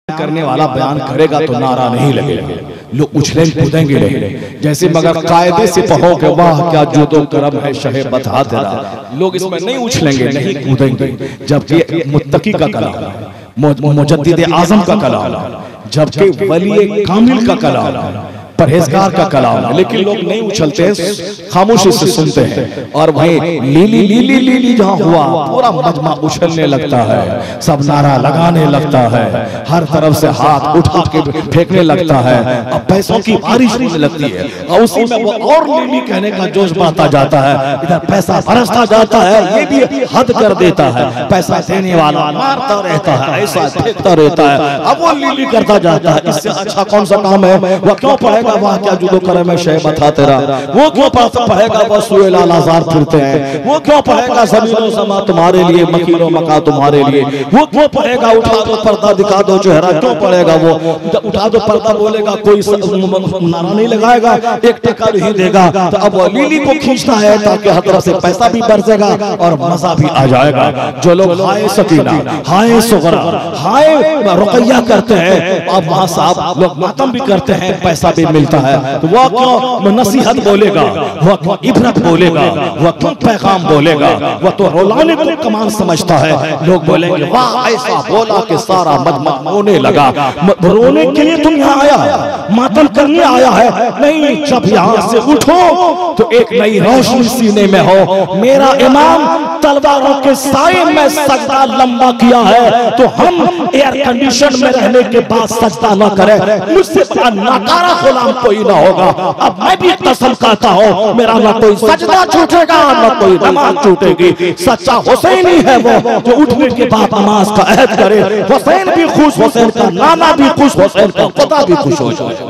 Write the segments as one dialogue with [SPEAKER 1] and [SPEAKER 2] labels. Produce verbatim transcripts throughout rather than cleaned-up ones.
[SPEAKER 1] करने वाला बयान करेगा तो नारा नहीं लगेगा, लोग उछलेंगे कूदेंगे नहीं। जैसे मगर कायदे से कहोगे वाह क्या जो तो करम है शहे बता तेरा, लोग इसमें नहीं उछलेंगे नहीं कूदेंगे। जबकि मुत्तकी का कलाम है, मुजद्दिद आजम का कलाम है, जबकि वली कामिल का कलाम है, परहेजगार का कलाम है, लेकिन लोग नहीं उछलते हैं, खामोशी से सुनते हैं। और वहीं लीली लीली लीली जहां हुआ पूरा मजमा उछलने लगता है, सब नारा लगाने लगता है, हर तरफ से हाथ उठा के फेंकने लगता है, अब पैसों की बारिश होने लगती है और उसी में वो और लीली कहने का जोश बढ़ता जाता है, इधर पैसा बरसता जाता है, ये भी हद कर देता है, पैसा देने वाला मारता रहता है, ऐसा फेंकता रहता है, अब वो लीली करता जाता है। इससे अच्छा कौन सा काम है? वह क्यों पढ़ेगा वाह क्या जुदो करे मैं शय बता तेरा, वो क्यों पढ़ेगा बस सुए लालाजार फिरते हैं, वो क्यों पढ़ेगा ज़मीनो समा तुम्हारे लिए मकीनो मका तुम्हारे लिए, वो क्यों पढ़ेगा उठा दो पर्दा दिखा दो चेहरा, क्यों पढ़ेगा वो उठा दो पर्दा बोलेगा कोई नारा नहीं लगाएगा, एक टेका नहीं देगा। तो अब लीली को खींचना है ताकि हर तरफ से पैसा भी बरसेगा और मजा भी आ जाएगा। जो लोग हाय सकीना हाय सुगरा हाय रुकैया करते हैं, अब वहां साहब लोग मातम भी करते हैं, पैसा भी मिलता है, तो वह क्यों नसीहत बोलेगा, वह क्यों इबरत बोलेगा, वह क्यों पैगाम बोलेगा, वह तो रोलाने को कमान समझता है। लोग बोलेंगे वाह ऐसा बोला कि सारा मजमा रोने लगा, रोने के लिए तुम यहाँ आया, मातम करने आया है नहीं, जब यहाँ से उठो तो एक नई रोशनी सीने में हो। मेरा इमाम तलवारों के साए में सजदा लंबा किया है, तो हम एयर कंडीशन में रहने के बाद सजदा न करें, मुझसे बड़ा नाकारा गुलाम कोई ना होगा। अब मैं भी कसम खाता हूँ मेरा ना कोई सजदा छूटेगा ना कोई नमाज छूटेगी। सच्चा हुसैनी है वो जो उठने के बाद नमाज का अहद करे, हुसैन भी खुश, हुसैन का नाना भी खुश, हुसैन का खुदा भी खुश हो जाए।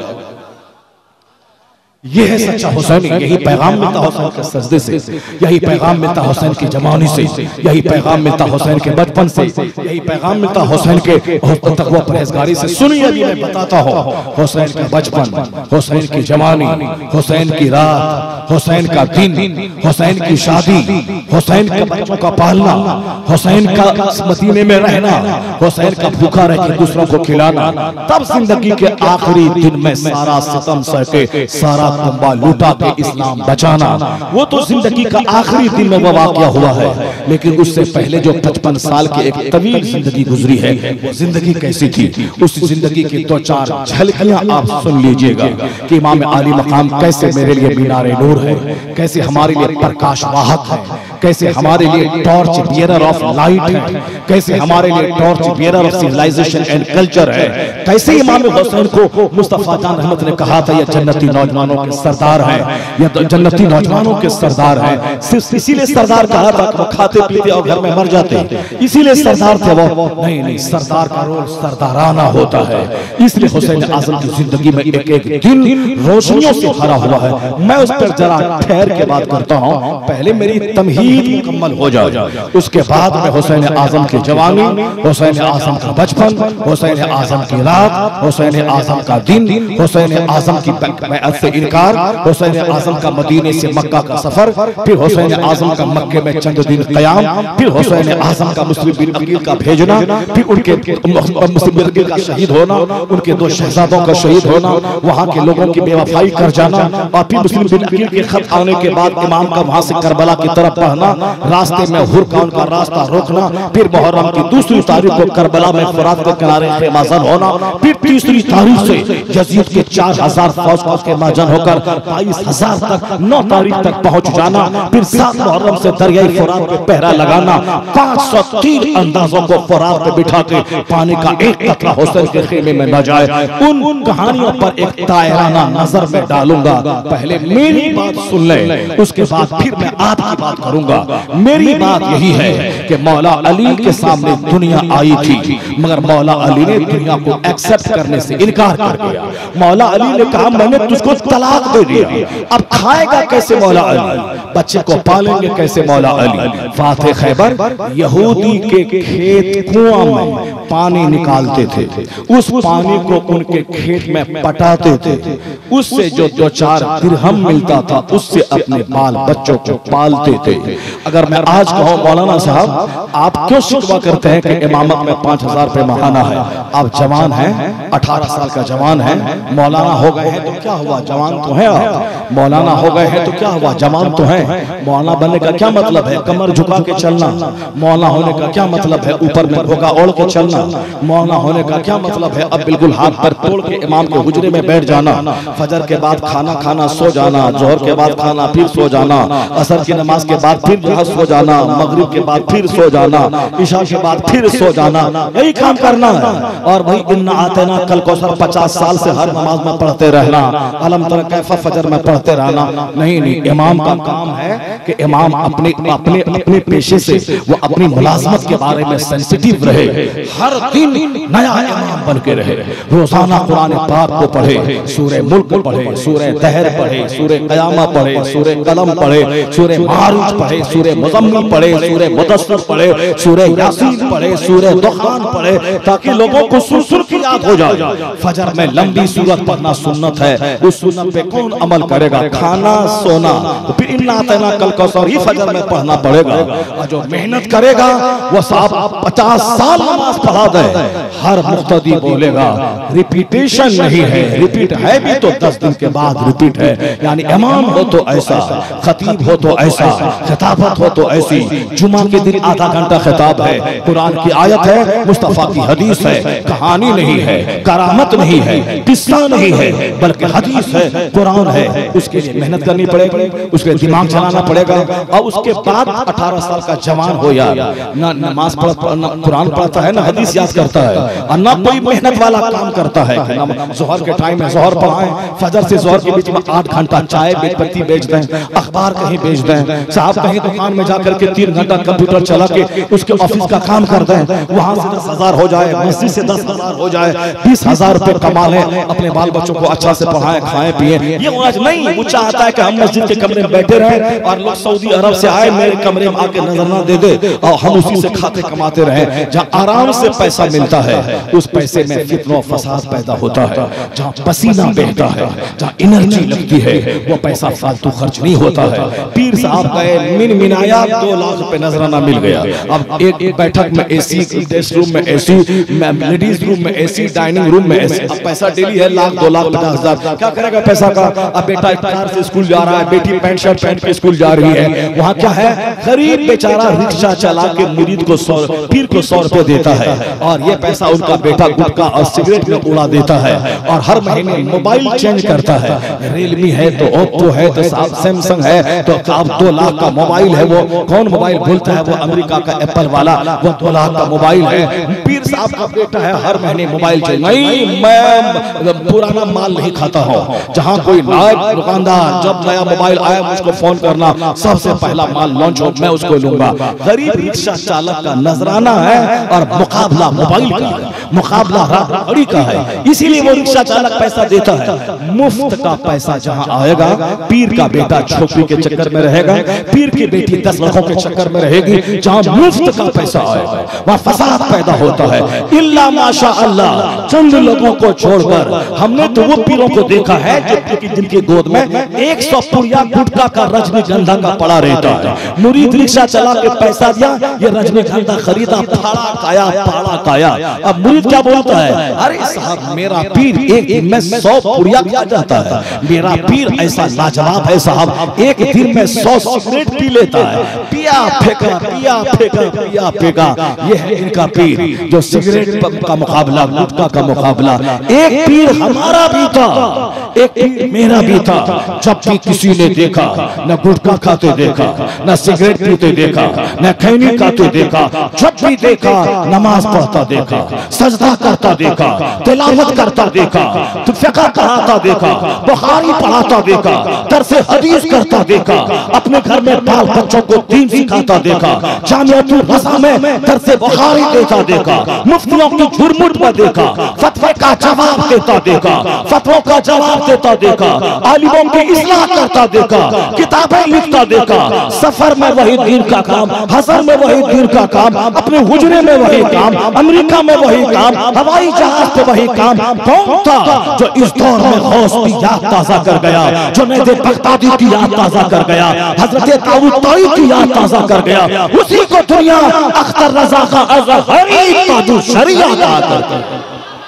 [SPEAKER 1] ये है सच्चा हुसैनी, यही पैगाम मिलता हुसैन के सजदे से, यही पैगाम मिलता हुसैन की जवानी से, यही पैगाम मिलता हुसैन के बचपन से, यही पैगाम मिलता हुसैन के तकवा परहेजगारी से। सुनिए अभी मैं बताता हूँ, हुसैन का बचपन, हुसैन की जवानी, हुसैन की रात, हुसैन का दिन, हुसैन की शादी, हुसैन के बच्चों का पालना, हुसैन का मदीने में रहना, हुसैन का भूखा रह के दूसरों को खिलाना, तब जिंदगी के आखिरी दिन में सारा सितम सह के सारा कुंबा लूटा के इस्लाम बचाना, वो तो जिंदगी का आखिरी दिन में वो वाक़या हुआ है। लेकिन उससे पहले जो पचपन साल की एक तवील जिंदगी गुजरी है, वो जिंदगी कैसी थी, उस जिंदगी की दो चार झलकियां आप सुन लीजिएगा कि इमाम आली मकाम कैसे मेरे लिए मीनारे नूर है, कैसे हमारे लिए प्रकाश वाहक है, कैसे हमारे लिए टॉर्च बियरर ऑफ लाइट है, कैसे हमारे लिए torch bearer of civilization and culture है, कैसे इमाम हुसैन को मुस्तफा जान रहमत ने कहा था ये जन्नती नौजवानों के सरदार हैं, ये तो जन्नती नौजवानों के सरदार हैं। सिर्फ इसीलिए सरदार कहा था कि वो खाते पीते और घर में मर जाते, इसीलिए सरदार थे वो? नहीं नहीं, सरदार का रोल सरदाराना होता है। इसलिए हुसैन आजम की जिंदगी में एक एक दिन रोशनियों से भरा हुआ है। मैं उस पर जरा ठहर के बात करता हूँ, पहले मेरी तमहीद मुकम्मल हो जाए, उसके बाद में हुसैन आजम की जवानी, हुसैन आजम का बचपन, हुसैन आजम की रात, हुसैन आजम का दिन, हुसैन आजम की बैअत से इनकार, हुसैन आजम का मदीने से मक्का का सफर, फिर हुसैन आजम का मक्के में चंद दिन क़याम, फिर हुसैन आजम का मुस्लिम बिन अकील का भेजना, फिर उनके मुस्लिम बिन अकील का शहीद होना, उनके दो शहजादों का शहीद होना, वहाँ के लोगों की बेवफाई कर जाना, और फिर मुस्लिम बिन अकील के खत आने के बाद इमाम का वहाँ से करबला की तरफ बढ़ना, रास्ते में हुर का उनका रास्ता रोकना, फिर मुहर्रम की दूसरी तारीख को करबला में फुरात के किनारे खेमाजन होना, फिर तीसरी तारीख से यजीद के चार हजार फौज के माजन होकर बाईस हजार तक नौ तारीख तक पहुंच जाना, फिर सात मुहर्रम से दरियाई फुरात पे पहरा लगाना, पाँच सौ तीन अंदाजों को फुरात पे बिठा के पानी का एक कतरा हुसैन के खेमे में न जाए। उन उन कहानियों पर एक दायराना नजर में डालूंगा। पहले मेरी बात सुन ले, उसके बाद फिर मैं आपकी बात करूंगा। मेरी बात यही है कि मौला अली के सामने दुनिया आई थी, मगर मौला अली ने दुनिया को एक्सेप्ट करने से इनकार कर दिया। मौला अली ने कहा मैंने तुझको तलाक दे दिया, अब खाएगा कैसे मौला अली, बच्चे को पालेंगे कैसे मौला अली। फाते खैबर यहूदी के खेत कुआं में पानी निकालते थे, उस पानी को उनके खेत में पटाते थे, उससे जो दो चार दिरहम मिलता था उससे अपने बाल बच्चों को पालते थे। अगर मैं आज कहूँ मौलाना साहब आप क्यों शिकवा करते हैं कि इमामत में पांच हजार रुपये महाना है, आप जवान हैं, अठारह साल का जवान है, मौलाना हो गए हैं तो क्या हुआ, जवान तो है आप, मौलाना हो गए हैं तो क्या हुआ, जवान तो है। मौलाना बनने का क्या मतलब है, कमर झुका के चलना। मौलाना होने का क्या मतलब है, ऊपर में धोखा ओढ़ के चलना। मौलाना होने का क्या मतलब है, अब बिल्कुल हाथ पर तोड़ के इमाम के हुजरे में बैठ जाना, फजर के बाद खाना खाना सो जाना, जोहर के बाद खाना फिर सो जाना, असर की नमाज के बाद फिर जहाँ सो जाना, मगरिब के बाद फिर सो जाना, इशा के बाद फिर सो जाना, यही काम करना है। और भाई इन्ना आतेना कल कौसर पचास साल से हर नमाज में पढ़ते रहना, अलम तरा कैफा फजर में पढ़ते रहना, नहीं नहीं। इमाम का काम है कि इमाम अपने अपने अपने पेशे से वो अपनी मुलाजमत के बारे में सेंसिटिव रहे, हर दिन नया इमाम बन के रहे, रोजाना कुरान पाक को पढ़े, सूरह मुल्क पढ़े, सूरह दहर पढ़े, सूरह कयामा पढ़े, सूरह कलम पढ़े, सूरह मारूज पढ़े, सूरह मुज़म्मिल पढ़े, सूरह मुदस्सिर पढ़े, सूरह यासीन पढ़े, सूरह दुखान पढ़े, ताकि लोगों को सुर-सुर की याद हो जाए। फजर में लंबी सूरत पढ़ना सुन्नत है, उस सुन्नत पे कौन अमल करेगा, खाना सोना, तो फिर इन्ना आतना कल कौसर ही फजर में पढ़ना पड़ेगा। और जो मेहनत करेगा वो साहब पचास साल नमाज पढ़ा दे, हर मुक्तदी बोलेगा रिपीटेशन नहीं है, रिपीट है भी तो दस दिन के बाद रिपीट है। यानी इमाम हो तो ऐसा, खतीब हो तो ऐसा, खिताबत हो तो ऐसी, जुमा के दिन आधा घंटा खिताब है, कुरान की आयत है, मुस्तफा की हदीस है, कहानी नहीं है, करामत नहीं है, किस्सा नहीं है, बल्कि हदीस है, कुरान है। उसके लिए मेहनत करनी पड़ेगी, उसके लिए दिमाग चलाना पड़ेगा। और उसके बाद अठारह साल का जवान हो यार, ना नमाज पढ़ता, ना कुरान पढ़ता है, ना हदीस याद करता है, और ना कोई मेहनत वाला काम करता है। जोहर के टाइम में जोहर पढ़ाएं, फजर से जोहर के बीच में आठ घंटा चाय बेचपत्ती बेच दें, अखबार कहीं बेच दें, साहब कहीं दुकान में जाकर के तीन घंटा कंप्यूटर चला के उसके ऑफिस का काम कर दें, वहां से दस हजार हो जाए, मस्जिद से दस हजार हो जाए, बीस हजार रुपए कमा लें, अपने बाल बच्चों को अच्छा से पढ़ाएं, खाएं पिए। ये आज नहीं, वो चाहता है कि हम मस्जिद के कमरे में बैठे रहें और लोग सऊदी अरब से आए मेरे कमरे में आके नजर ना दे दे और हम उसी से खाते कमाते रहें। जहाँ आराम से पैसा मिलता है उस पैसे में फितना फसाद पैदा होता है, जहाँ पसीना बहता है, जहाँ एनर्जी लगती है, वो पैसा फालतू खर्च नहीं होता है। पीर साहब गए, मिन मिनाया दो लाख रुपए नजराना मिल गया। अब एक एक बैठक में एसी, गेस्ट रूम में एसी, लेडीज रूम में एसी, डाइनिंग रूम में एसी। अब पैसा डेली है लाख दो लाख पचास हजार, क्या करेगा पैसा का। अब बेटा कार से स्कूल जा रहा है, बेटी पैंट शर्ट पहन के स्कूल जा रही है, वहाँ क्या है, गरीब बेचारा रिक्शा चला के मुरीद को सौ पीर को सौ रुपए देता है, और ये पैसा उनका बेटा गुटखा और सिगरेट में उड़ा देता है। और हर महीने मोबाइल चेंज करता है, रियलमी है तो ओप्पो है तो सैमसंग है, तो अब दो लाख का मोबाइल है, वो कौन मोबाइल बोलता है, वो अमेरिका का एप्पल वाला, वो दो लाख का मोबाइल है। पीर साहब का बेटा है, हर महीने मोबाइल चेंज। नहीं, मैं पुराना माल नहीं खाता हूँ, जहाँ कोई नायब दुकानदार जब नया मोबाइल आया मुझको फोन करना, सबसे पहला माल लॉन्च हो मैं उसको लूंगा। गरीब रिक्शा चालक का नजराना है और मुकाबला मोबाइल का, मुकाबला गाड़ी का है, इसीलिए वो रिक्शा चालक पैसा देता है। मुफ्त का पैसा जहाँ आएगा, पीर का बेटा छोकरी के चक्कर में रहेगा, पीर की बेटी दस लड़कों के चक्कर में रहेगी। जहाँ मुफ्त का पैसा आएगा वहाँ फसाद पैदा होता है। इल्ला माशा अल्लाह, चंद लोगों को छोड़कर हमने तो वो पीरों को देखा है जो जिनकी गोद में एक सौ पुड़िया गुटखा का रजनीगंधा का पड़ा रहता है। मुरीद रिक्शा चला के पैसा दिया, ये रजनीगंधा खरीदा, फाड़ा खाया, फाड़ा खाया। अब मुरीद क्या बोलता है, अरे साहब मेरा पीर एक दिन में सौ पुड़िया खा जाता है, मेरा पीर ऐसा लाजवाब है साहब, एक दिन में सौ सिगरेट पी लेता है, पिया फेंका पिया फेंका पिया फेंका। ये है इनका पीर, जो सिगरेट का मुकाबला, गुटखा का मुकाबला। एक पीर हमारा भी था, एक पीर मेरा भी था। जब भी किसी ने देखा, न गुटखा खाते देखा, न सिगरेट पीते देखा, न खैनी खाते देखा, जब भी देखा नमाज पढ़ता देखा, सजदा करता देखा, तिलावत करता देखा, तो फिक़ह पढ़ाता देखा, बुखारी पढ़ाता देखा, दर्स हदीस करता देखा, अपने घर में बाल बच्चों को दीन सिखाता देखा, जामियातुल रज़ा में दर्स बुखारी देता देखा, मुफ्तियों की झुरमुट में देखा, फतवे का जवाब देता देखा, फतवों का जवाब देता देखा, आलिमों की इस्लाह करता देखा, किताबें लिखता देखा। सफर में वही दीन का काम, हज़र में वही दीन का काम, अपने हुजरे में वही काम, अमेरिका में वही काम, हवाई जहाज पे वही काम। कौन था जो इस दौर में गौस की याद ताजा कर गया, जो नैज़े बगदादी की याद ताजा कर गया, हजरत दाऊद ताई की याद ताजा कर गया? उसी को दुनिया अख्तर रज़ा का अज़हरी ताजु शरिया कहा करती है।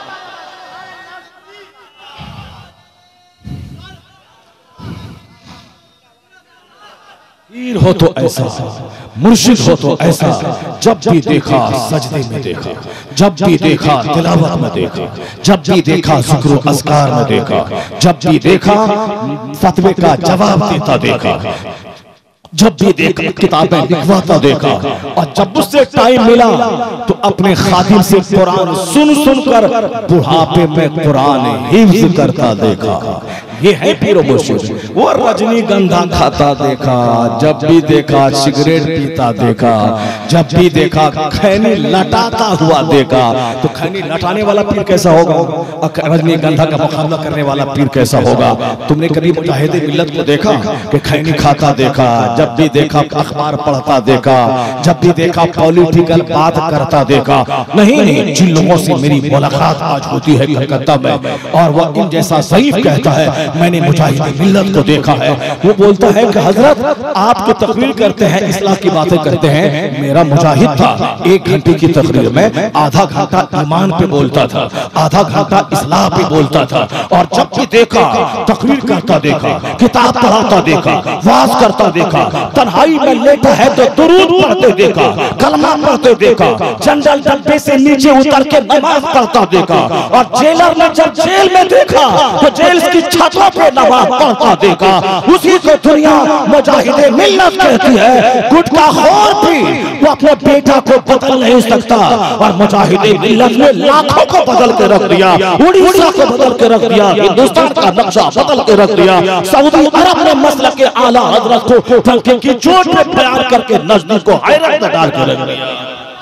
[SPEAKER 1] पीर हो तो ऐसा, मुर्शिद हो तो ऐसा, जब भी देखा सजदे में देखा, जब भी देखा तिलावत में देखा, जब भी देखा ज़िक्र अस्कार में देखा, जब भी देखा फतवे का जवाब देता देखा, जब भी देखा किताबें लिखवाता देखा, और जब उससे टाइम मिला तो अपने खादिम से कुरान सुन सुनकर बुढ़ापे में कुरान हिफ्ज़ करता देखा। ये है पीर व मुर्शिद। वो रजनीगंधा खाता देखा, जब भी देखा सिगरेट पीता देखा, जब भी देखा खैनी लटाता हुआ देखा। तो खैनी लटाने वाला पीर कैसा होगा, और रजनीगंधा का मुकाबला करने वाला पीर कैसा होगा? तुमने कभी मुजाहिदे मिल्लत को देखा कि खैनी खाता देखा, जब भी देखा अखबार पढ़ता देखा, जब भी देखा पॉलिटिकल बात करता देखा? नहीं नहीं, जिन लोगों से मेरी मुलाकात आज होती है कलकत्ता में, और वह इन जैसा ज़ईफ कहता है मैंने मुजाहिदे मिल्लत को देखा है, वो बोलता है कि हजरत आप तो तकरीर करते हैं, इस्लाह की बातें करते हैं, मेरा मुजाहिद था एक घंटे की तकरीर में आधा घंटा ईमान पे बोलता था, आधा घंटा इस्लाह पे बोलता था। और जब भी देखा तकरीर करता देखा, किताब पढ़ाता देखा, वाज करता देखा, तन्हाई में लेटा है तो दुरूद पढ़ते देखा, कलमा पढ़ते देखा, जनरल डब्बे से नीचे उतर के नमाज पढ़ता देखा। और जेलर ने जब जेल में देखा तो जेल की छतों पे नमाज पढ़ता देखा। उसी को दुनिया मुजाहिदे मिल्लत कहती है। गुटखा खोर भी वो अपने बेटा को बदल नहीं सकता, और मुजाहिदे मिल्लत ने लाखों को बदल के रख दिया, उड़ीसा को बदल के रख दिया, हिंदुस्तान का नक्शा बदल के रख दिया। सऊदी अरब ने मसलक के आला हजरत को फलके की चोट पे बयान करके नजदीक को हैरत में डाल के रख दिया।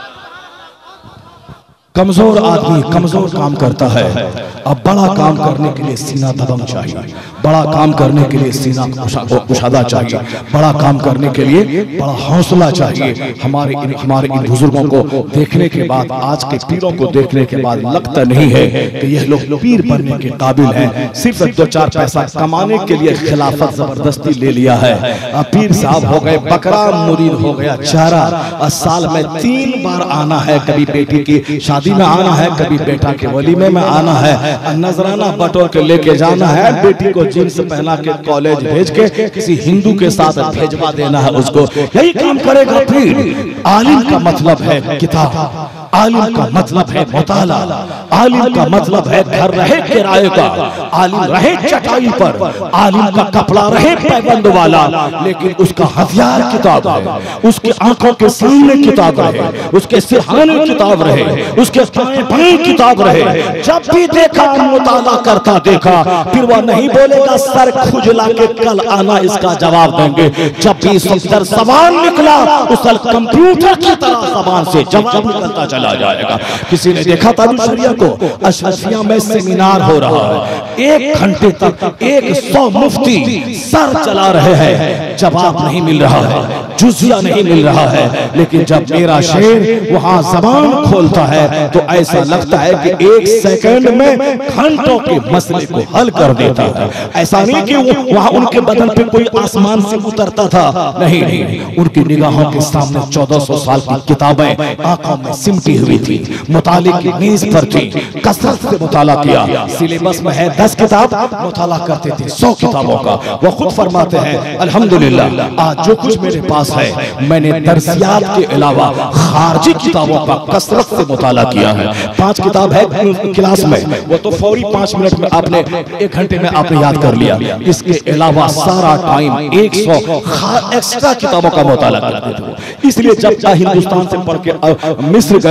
[SPEAKER 1] कमजोर आदमी कमजोर काम करता है, अब बड़ा काम करने के लिए सीना दबंग चाहिए, बड़ा काम करने के लिए सीना कुशादा चाहिए, बड़ा काम करने के लिए बड़ा हौसला चाहिए। हमारे इन हमारे इन बुजुर्गों को देखने के बाद, आज के पीरों को देखने के बाद लगता नहीं है कि यह लोग पीर बनने के काबिल हैं। सिर्फ दो चार पैसा कमाने के लिए खिलाफत जबरदस्ती ले लिया है। अब पीर साहब हो गए बकरा, मुरीद हो गया चारा, और साल में तीन बार आना है, कभी बेटी की शादी में आना है, कभी बेटा के वलीमे में आना है, नजराना बटोर के लेके जाना है, बेटी को जींस पहना के कॉलेज भेज के किसी हिंदू के साथ भेजवा देना है उसको। यही काम करेगा पीर। आलिम का मतलब है किताब, आलिम का मतलब है मुताला, आलिम का मतलब है घर रहे किराए का, आलिम रहे चटाई पर, आलिम का कपड़ा रहे पैबंद वाला, लेकिन उसका हथियार किताब है, उसकी आंखों के सामने किताब रहे, उसके सिरहाने किताब रहे, उसके बाएं बाएं किताब रहे। जब भी देखा मुताला करता देखा, फिर वह नहीं बोलेगा सर खुजला के कल आना इसका जवाब देंगे। जब भी सफदर सवाल निकला, उस कंप्यूटर की तरह जबान से जवाब निकलता चला जाएगा। किसी ने देखा ताजुल शरिया को, अशरफिया में सेमिनार हो रहा है, एक घंटे तक एक सौ मुफ्ती सर चला रहे हैं, जवाब नहीं मिल रहा है, जुजिया नहीं मिल रहा है। लेकिन जब मेरा शेर वहां जबान खोलता है तो ऐसा लगता है कि एक सेकंड में घंटों के मसले को हल कर देता है। ऐसा नहीं कि वहां उनके बदन पे कोई आसमान से उतरता था, नहीं नहीं, उनकी निगाहों के सामने चौदह सौ साल की किताबें आंखों में सिमटी हुई थी, मुताले की नीज पर थी, कसरत से मुताला किया। सिलेबस में है दस किताब, मुताला करते थे सौ किताबों का। वो खुद फरमाते हैं अल्हम्दुलिल्लाह आज जो कुछ मेरे पास है मैंने दरसियात के अलावा खारजी किताबों का कसरत से मुताला किया है। पांच किताब है क्लास में, वो तो फौरी पांच मिनट में आपने, एक घंटे में आपने याद कर लिया। इसके अलावा सारा टाइम एक सौ एक्स्ट्रा किताबों का मुताला करते थे। इसलिए जब हिंदुस्तान से पढ़ के मिस्र गए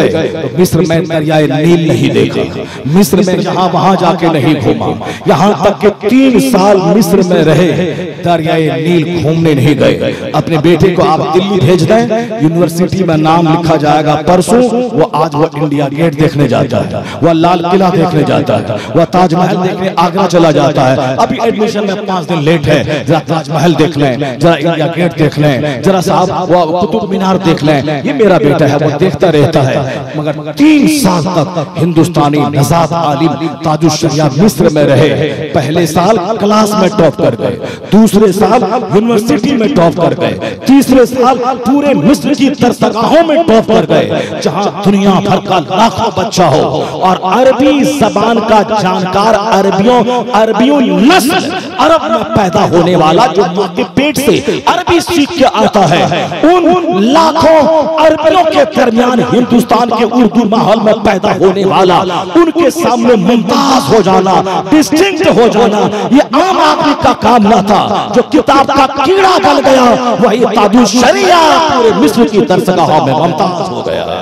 [SPEAKER 1] गए तो मिस्र में दरियाए नील नहीं देखा, मिस्र में यहाँ वहां जाके नहीं घूमा, यहाँ तक कि तीन साल मिस्र में रहे, दरियाए नील घूमने नहीं गए। अपने बेटे को आप दिल्ली भेज दें, यूनिवर्सिटी में नाम लिखा जाएगा परसों, वो आज वो इंडिया गेट देखने जाता है, वह लाल किला देखने जाता है, वह ताजमहल देखने आगरा चला जाता है। अभी एडमिशन में पांच दिन लेट है, जरा ताजमहल देख लें, जरा इंडिया गेट देख लें, जरा साहब वो कुतुब मीनार देख लें। ये मेरा बेटा है, वो देखता रहता है। मगर तीन साल तक हिंदुस्तानी नजात आलिम ताजुश्शरिया मिस्र में रहे। पहले साल क्लास में टॉप कर गए, दूसरे साल यूनिवर्सिटी में टॉप कर गए, तीसरे साल पूरे मिस्र की दरसगाहों में टॉप कर गए, जहां दुनिया भर का लाखों बच्चा हो और अरबी जबान का जानकार, अरबियों अरबियों नस्ल अरब में पैदा होने वाला, जो मां के पेट से अरबी सीख के आता है, उन लाखों अरबियों के दरमियान हिंदुस्तान के उर्दू माहौल में पैदा होने वाला, उनके सामने मुमताज हो जाना, डिस्टिंक्ट हो जाना, ये आम आदमी का काम न था। जो किताब का कीड़ा गल गया, वही ताजुश्शरिया पूरे मिस्र की दरसगाहों में मुमताज हो गया।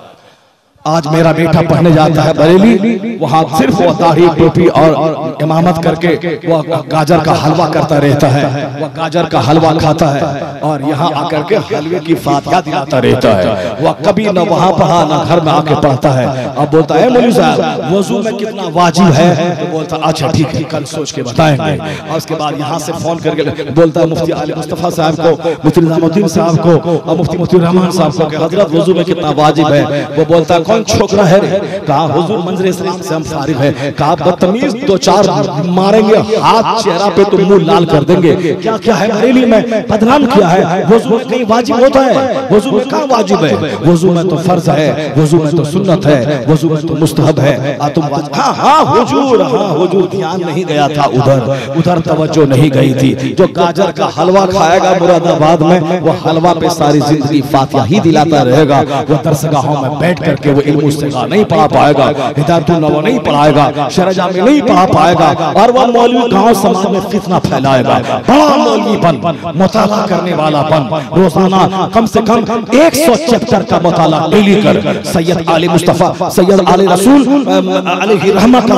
[SPEAKER 1] आज मेरा बेटा पढ़ने जाता है बरेली, वहाँ सिर्फ वो दाढ़ी टोपी और इमामत करके वह गाजर का हलवा करता रहता है, वह गाजर का हलवा खाता है और यहाँ आकर के हलवे की फातिहा दिलाता रहता है। वह कभी न वहाँ पढ़ा न घर में आके पढ़ता है। अब बोलता है मौलवी साहब वजू में कितना वाजिब है, तो बोलता अच्छा ठीक है कल सोच के बताएंगे। और उसके बाद यहाँ से फोन करके बोलता है मुफ्ती आली मुस्तफा साहब को, मुफ्ती निजामुद्दीन साहब को और मुफ्ती मुफ्ती रहमान साहब को कि हजरत वजू में कितना वाजिब है। वो बोलता है छोकरा है रे, कहा हुजूर मंजर इस्लाम से हम फारिग है, कहा बदतमीज दो चार मारेंगे, हाथ चेहरा पे तो मुंह लाल कर देंगे। क्या क्या है बरेली में बदनाम किया है, वजू में कहीं वाजिब होता है, वजू में कहाँ वाजिब है, वजू में तो फर्ज है, वजू में तो सुन्नत है, वजू में तो मुस्तहब है। आ तुम हाँ हाँ हुजूर, हाँ हुजूर ध्यान नहीं गया था उधर, उधर तवज्जो नहीं गई थी। जो गाजर का हलवा खाएगा मुरादाबाद में, वो हलवा पे सारी जिंदगी फातिहा ही दिलाता रहेगा। वो दरसगाहों में बैठ करके वो इल्म नहीं पढ़ा पाएगा, हिदायतुन नबवी नहीं पढ़ाएगा, शरजा में नहीं पढ़ा पाएगा, और वह मौलवी गांव समाज में फितना फैलाएगा। बड़ा मौलवी बन, मुताला करने वाला बन, रोजाना कम से कम एक सौ चैप्टर का मुताला डेली कर। सैयद आली मुस्तफा, सैयद आली रसूल अलैहि रहमत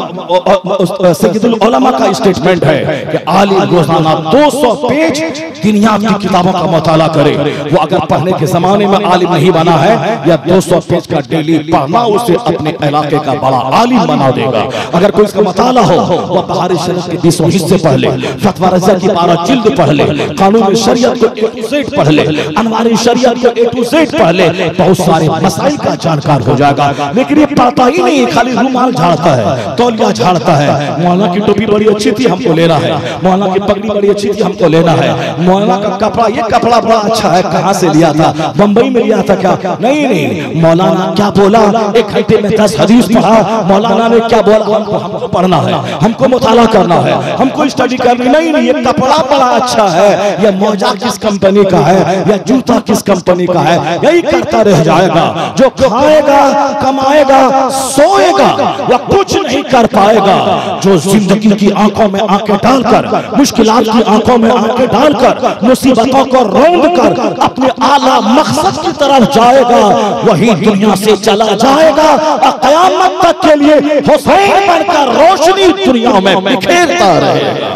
[SPEAKER 1] का, सैयदुल उलमा का स्टेटमेंट है कि आली रोजाना दो सौ पेज दुनिया की किताबों का मुताला करे। वो अगर पढ़ने के जमाने में आलिम नहीं बना है, या दो सौ पेज का डेली पढ़ना उसे अपने इलाके का बड़ा आलिम बना देगा। अगर कोई इसका मताला हो, वह बहारी शरीयत के बीसों हिस्से पढ़ ले, फतवा रज़ा की बारह जिल्द पढ़ ले, कानून शरीयत को ए टू ज़ेड पढ़ ले, अनवारी शरीयत को ए टू ज़ेड पढ़ ले, बहुत सारे मसाइल का जानकार हो जाएगा। लेकिन ये पढ़ता ही नहीं, खाली रुमाल झाड़ता है, तौलिया झाड़ता है। मौलाना की टोपी बड़ी अच्छी थी, हमको लेना है, मौलाना की पगड़ी बड़ी अच्छी थी, हमको लेना है, मौलाना का कपड़ा, ये कपड़ा बड़ा अच्छा है, कहाँ से लिया था, बंबई में लिया था क्या? नहीं नहीं, मौलाना क्या बोला, एक घंटे में दस हदीस पढ़ा, मौलाना ने क्या बोला, हमको हमको पढ़ना है, हमको मुताला करना है, हमको स्टडी करनी। नहीं नहीं, ये कपड़ा बड़ा अच्छा है, या मोजा किस कंपनी का है, या जूता किस कंपनी का है, यही करता रह जाएगा। जो खाएगा, कमाएगा, सोएगा, वह कुछ नहीं कर पाएगा। जो जिंदगी की आंखों में आंखें डालकर, मुश्किलात की आंखों में आंखें डालकर, मुसीबतों को रौंद कर अपने आला मकसद की तरफ जाएगा, वही दुनिया से चला जाएगा और क़यामत तक के लिए हुसैन बनकर रोशनी दुनिया में बिखेरता रहेगा।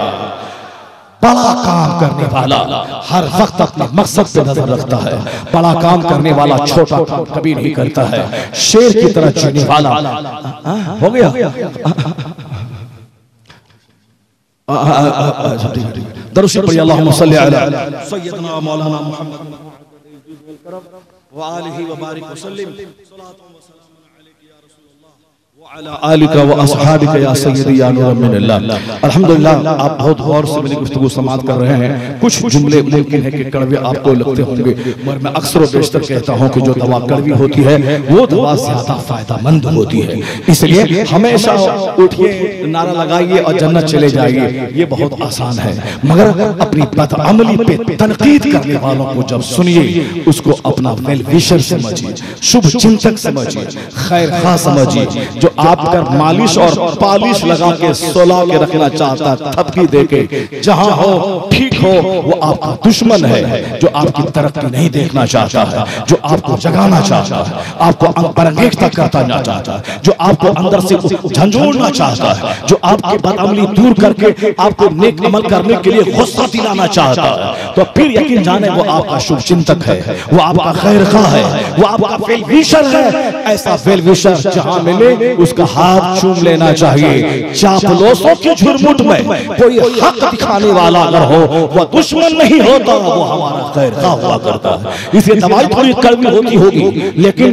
[SPEAKER 1] बड़ा काम करने वाला हर वक्त अपने मकसद पे नजर रखता है। बड़ा काम करने वाला छोटा काम कभी नहीं करता है। शेर की तरह जीने वाला हो गया। दरूद शरीफ पढ़िए, अल्लाहुम्मा सल्ली अला सय्यदना मौलाना मुहम्मद व आलिहि व बारिक व सल्लिम आलिका व अस्हाबिका या सय्यदी या नूर मिनल्लाह। अल्हम्दुलिल्लाह, आप बहुत गौर से मेरी गुफ्तगू समाअत कर रहे हैं। कुछ जुमले मुमकिन है कि कड़वे आपको लगते होंगे, मगर मैं अक्सर और बेशतर कहता हूं कि जो दवा कड़वी होती है वो दवा ज्यादा फायदेमंद होती है। इसलिए हमेशा उठिए, नारा लगाइए और जन्नत चले जाइए, ये बहुत आसान है। मगर अपनी बदअमली पे तनकीद करने वालों को जब सुनिए, उसको अपना वेल विशर समझिए, शुभ चिंतक समझिए, खैर खा समझिए। जो आप कर मालिश और पालिश लगा के सोला के रखना चाहता, थपकी देके जहां हो ठीक हो वो आपका दुश्मन है, जो आपकी तरक्की नहीं देखना चाहता है, जो आपको जगाना चाहता है, आपको बरंगेज करना चाहता है, जो आपको अंदर से झंझोड़ना चाहता है, जो आपकी बदअमली दूर करके आपको नेक अमल करने के लिए गुस्सा दिलाना चाहता है, तो फिर यकीन जाने वो आपका शुभ चिंतक है, वो आपका खैर खा है, वो आपका वेल विशर है। ऐसा वेल विशर जहां मिले उसका हाथ चूम लेना चाहिए। चापलूसों की झुरमुट में कोई हक दिखाने वाला अगर हो वो दुश्मन नहीं होता, वो हमारा खैर खा हुआ करता है। इसलिए दवाई थोड़ी कड़वी होती होगी, लेकिन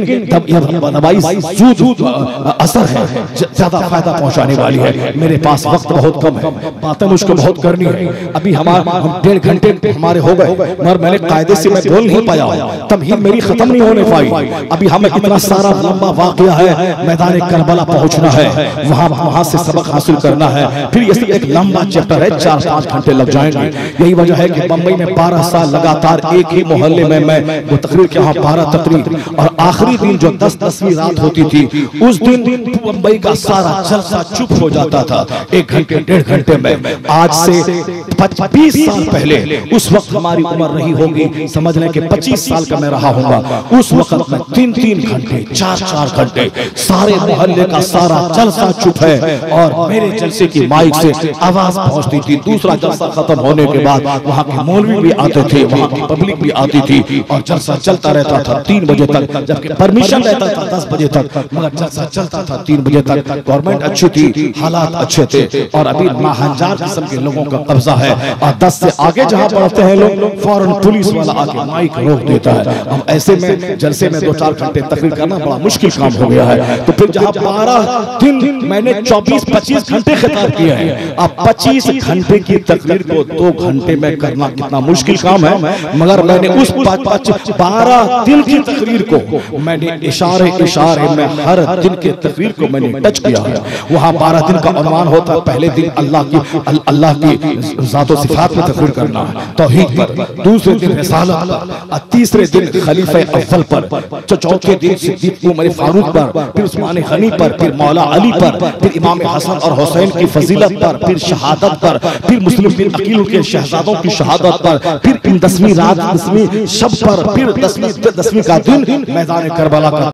[SPEAKER 1] दवाई सूद असर है, ज्यादा फायदा पहुंचाने वाली है। मेरे पास वक्त बहुत कम है, बातें मुझको बहुत करनी है। अभी हमारे डेढ़ घंटे हमारे हो गए, मगर मैंने कायदे से मैं बोल नहीं पाया, तमहीद मेरी खत्म नहीं होने पाई। अभी हमें इतना सारा लंबा वाकया है, मैदान करबला पहुंचना है, वहां वहां से सबक हासिल करना है, फिर ये एक लंबा चैप्टर है, चार पांच घंटे लग जाएंगे। यही वजह है कि बंबई में बारह साल लगातार एक ही मोहल्ले में मैं वो तकरीर के यहाँ बारह तकरीर, और आखिरी दिन जो दस दसवीं रात होती थी उस दिन बंबई का सारा जलसा चुप हो जाता था, एक घंटे डेढ़ घंटे में। आज से बीस साल पहले, उस वक्त हमारी उम्र रही होगी, समझ लें कि पच्चीस साल का मैं रहा हूंगा, उस वक्त में तीन तीन घंटे चार चार घंटे सारे मोहल्ले का सारा जलसा चुप है, और मेरे जलसे की माइक से आवाज पहुंचती थी। दूसरा जलसा खत्म होने के बाद वहां के मौलवी भी आते थे, वहां की पब्लिक भी आती थी, और जलसा चलता रहता था तीन बजे तक, जबकि परमिशन रहता था दस बजे तक, मगर जलसा चलता था तीन बजे तक। गवर्नमेंट अच्छी थी, हालात अच्छे थे, और अभी महाजार किस्म के लोगों का कब्जा है, और दस से आगे जहां बढ़ते हैं लोग फौरन पुलिस वाला आके माइक रोक देता है। हम ऐसे में जलसे में दो चार घंटे तकरीर करना बड़ा मुश्किल काम हो गया है। तो फिर जहां बारह दिन मैंने चौबीस पच्चीस घंटे खिताब किए हैं, अब पच्चीस घंटे की तकरीर को दो घंटे में करना कितना मुश्किल काम है, मगर मैंने उस बारह दिन की तकरीर को मैंने इशारे इशारे में हर दिन के तकरीर को मैंने टच किया है। वहां बारह दिन का अनुमान होता है, पहले दिन अल्लाह की अल्लाह की ज़ात व सिफ़ात में तकरीर करना है, तौहीद पर, दूसरे दिन रिसालत पर, तीसरे दिन खलीफा अव्वल पर, चौथे दिन सिद्दीक़ उमर फारूक पर, फिर उस्मान गनी पर, फिर मौला अली पर, फिर इमाम हसन और हुसैन की फजीलत पर, फिर शहादत पर, फिर मुस्लिम बिन अकील के शहजादों की शहादत पर, फिर इन दसवीं रात दसवीं शब पर, फिर दसवीं दसवीं का दिन मैदान करबला का